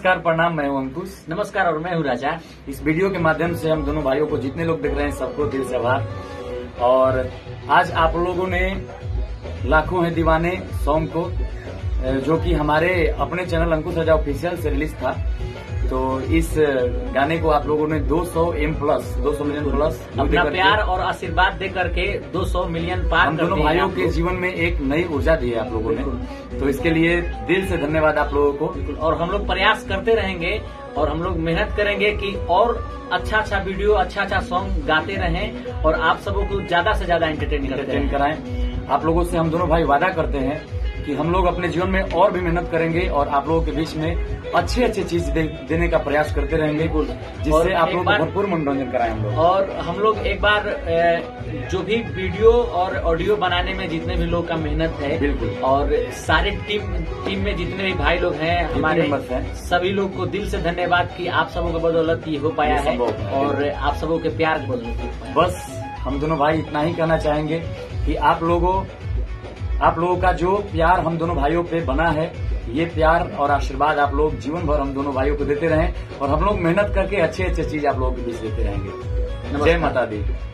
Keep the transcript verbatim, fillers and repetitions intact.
नमस्कार, प्रणाम। मैं हूं अंकुश। नमस्कार और मैं हूं राजा। इस वीडियो के माध्यम से हम दोनों भाइयों को जितने लोग देख रहे हैं सबको दिल से आभार। और आज आप लोगों ने लाखों हैं दीवाने सॉन्ग को, जो कि हमारे अपने चैनल अंकुश राजा ऑफिशियल से रिलीज था, तो इस गाने को आप लोगों ने दो सौ एम प्लस दो सौ मिलियन प्लस अपना प्यार और आशीर्वाद दे करके दो सौ मिलियन पार हम दोनों भाइयों के जीवन में एक नई ऊर्जा दी है आप लोगों ने, तो इसके लिए दिल से धन्यवाद आप लोगों को। और हम लोग प्रयास करते रहेंगे और हम लोग मेहनत करेंगे कि और अच्छा अच्छा वीडियो, अच्छा अच्छा सॉन्ग गाते रहें और आप सबों को ज्यादा से ज्यादा एंटरटेन कराएं। आप लोगों से हम दोनों भाई वादा करते हैं कि हम लोग अपने जीवन में और भी मेहनत करेंगे और आप लोगों के बीच में अच्छी अच्छी चीज दे, देने का प्रयास करते रहेंगे, जिससे आप लोगों को भरपूर मनोरंजन कराएं हम लोग। और हम लोग एक बार जो भी वीडियो और ऑडियो बनाने में जितने भी लोग का मेहनत है, बिल्कुल, और सारे टीम टीम में जितने भी भाई लोग हैं हमारे हैं, सभी लोग को दिल से धन्यवाद कि आप सबों के बदौलत ये हो पाया है और आप सबों के प्यार की बदौलत। बस हम दोनों भाई इतना ही कहना चाहेंगे कि आप लोगों आप लोगों का जो प्यार हम दोनों भाइयों पे बना है, ये प्यार और आशीर्वाद आप लोग जीवन भर हम दोनों भाइयों को देते रहें और हम लोग मेहनत करके अच्छे अच्छे चीज आप लोगों के बीच देते रहेंगे। जय माता दी।